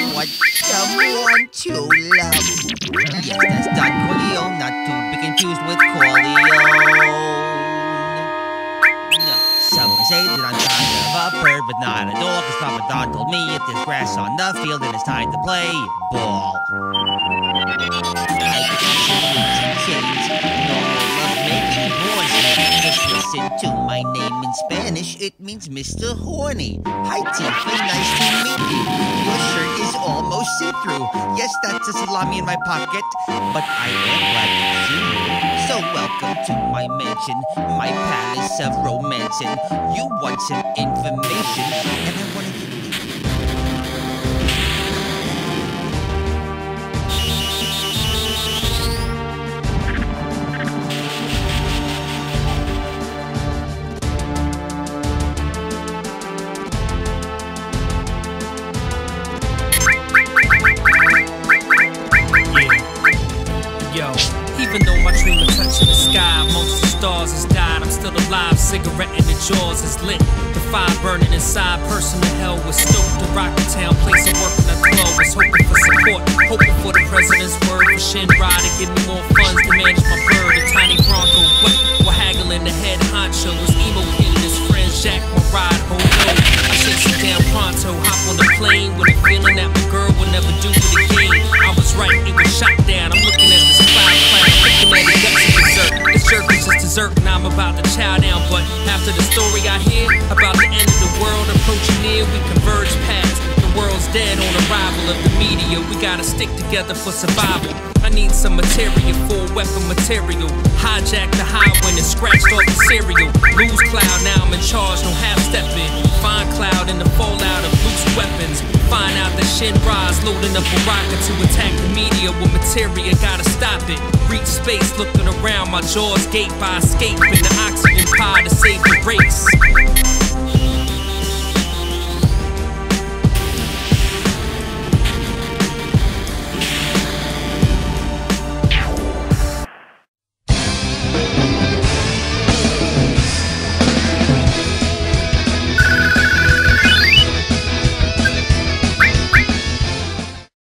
want someone to love. Yes, that's Don Corleone, not to be confused with Corleone. No, some say that I'm kind of a bird, but not a dog. Cause Papa Don told me if there's grass on the field, then it's time to play ball. I can change. No love making boys. Just listen to my name in Spanish. It means Mr. Horny. Hi, Tifa. Nice to meet you. Your shirt is almost see-through. Yes, that's a salami in my pocket, but I am glad to see you. So welcome to my mansion, my palace of romance. And you want some information, and I want to give you. Even though my dream of touching the sky amongst the stars has died, I'm still alive. Cigarette in the jaws is lit. The fire burning inside. Personal hell was stoked. The Rocket Town place of work in the club was hoping for support, hoping for the president's word for Shinra to give me more funds to manage my bird. A tiny Bronco, what? We're haggling the head honcho. Was emo kid and his friend Jack, my ride. Oh no, I chase him down pronto. Hop on the plane with a feeling that my girl will never do it again. I was right, it was shot down. I'm looking at this cloud. This jerk is just dessert, and I'm about to chow down. But after the story I hear about the end of the world approaching near, we converge paths. The world's dead on arrival of the meteor. We gotta stick together for survival. I need some materia, full weapon material. Hijack the highway and scratched off the cereal. Lose cloud, now I'm in charge, no half-stepping. Find cloud in the fallout of loose weapons. Find out that Shinra's loading up a rocket to attack the meteor with materia, gotta stop it. Reach space, looking around, my jaws gape by escaping the oxygen pod to save the race.